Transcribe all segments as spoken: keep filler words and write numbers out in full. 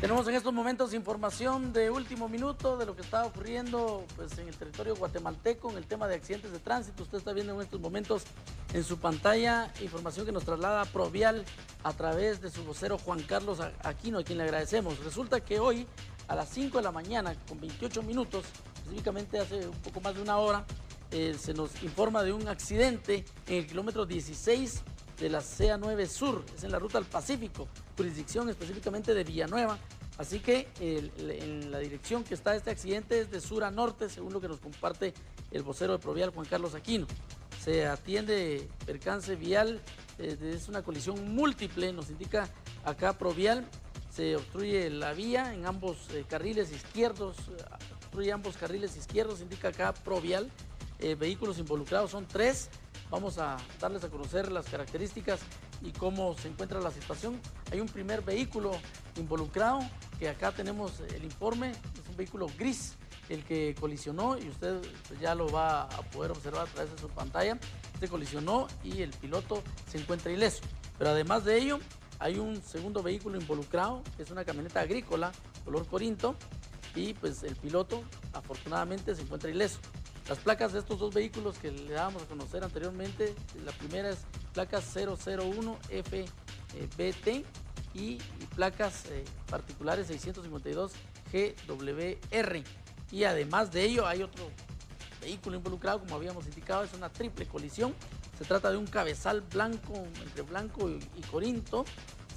Tenemos en estos momentos información de último minuto de lo que está ocurriendo pues, en el territorio guatemalteco en el tema de accidentes de tránsito. Usted está viendo en estos momentos en su pantalla información que nos traslada Provial a través de su vocero Juan Carlos Aquino, a quien le agradecemos. Resulta que hoy a las cinco de la mañana con veintiocho minutos, específicamente hace un poco más de una hora, eh, se nos informa de un accidente en el kilómetro dieciséis de la C A nueve Sur, es en la ruta al Pacífico, jurisdicción específicamente de Villanueva. Así que el, en la dirección que está este accidente es de sur a norte, según lo que nos comparte el vocero de Provial, Juan Carlos Aquino. Se atiende percance vial, eh, es una colisión múltiple, nos indica acá Provial. Se obstruye la vía en ambos eh, carriles izquierdos, obstruye ambos carriles izquierdos, indica acá Provial. Eh, vehículos involucrados son tres. Vamos a darles a conocer las características y cómo se encuentra la situación. Hay un primer vehículo involucrado, que acá tenemos el informe, es un vehículo gris el que colisionó y usted ya lo va a poder observar a través de su pantalla. Este colisionó y el piloto se encuentra ileso. Pero además de ello, hay un segundo vehículo involucrado, que es una camioneta agrícola color Corinto, y pues el piloto afortunadamente se encuentra ileso. Las placas de estos dos vehículos que le dábamos a conocer anteriormente, la primera es placa cero cero uno F B T y, y placas eh, particulares seiscientos cincuenta y dos G W R. Y además de ello hay otro vehículo involucrado, como habíamos indicado, es una triple colisión. Se trata de un cabezal blanco, entre blanco y, y Corinto.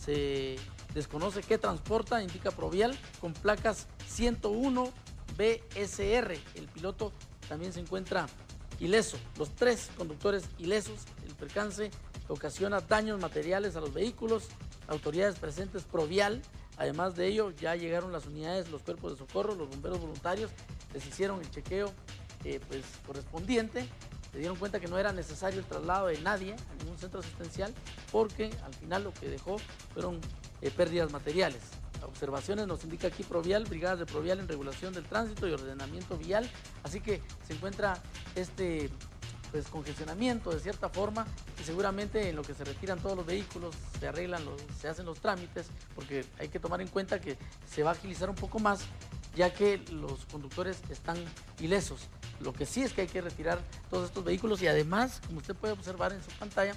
Se desconoce qué transporta, indica Provial, con placas ciento uno B S R. El piloto también se encuentra ileso. Los tres conductores ilesos. El percance ocasiona daños materiales a los vehículos. Autoridades presentes Provial. Además de ello, ya llegaron las unidades, los cuerpos de socorro, los bomberos voluntarios. Les hicieron el chequeo eh, pues, correspondiente. Se dieron cuenta que no era necesario el traslado de nadie a ningún centro asistencial, porque al final lo que dejó fueron eh, pérdidas materiales. Observaciones nos indica aquí Provial, brigadas de Provial en regulación del tránsito y ordenamiento vial. Así que se encuentra este pues, congestionamiento de cierta forma, y seguramente en lo que se retiran todos los vehículos, se arreglan, los, se hacen los trámites, porque hay que tomar en cuenta que se va a agilizar un poco más, ya que los conductores están ilesos. Lo que sí es que hay que retirar todos estos vehículos y además, como usted puede observar en su pantalla,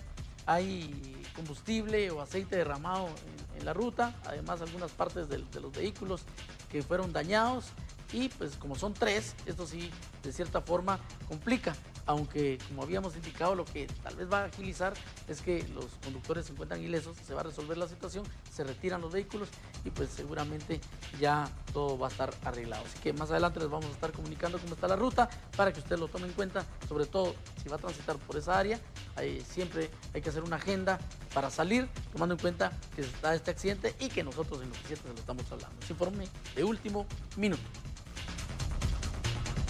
hay combustible o aceite derramado en, en la ruta, además algunas partes de, de los vehículos que fueron dañados y pues como son tres, esto sí de cierta forma complica, aunque como habíamos indicado lo que tal vez va a agilizar es que los conductores se encuentran ilesos, se va a resolver la situación, se retiran los vehículos y pues seguramente ya todo va a estar arreglado. Así que más adelante les vamos a estar comunicando cómo está la ruta para que usted lo tome en cuenta, sobre todo si va a transitar por esa área. Ahí siempre hay que hacer una agenda para salir, tomando en cuenta que está este accidente y que nosotros en los noticias se lo estamos hablando. Es informe de último minuto.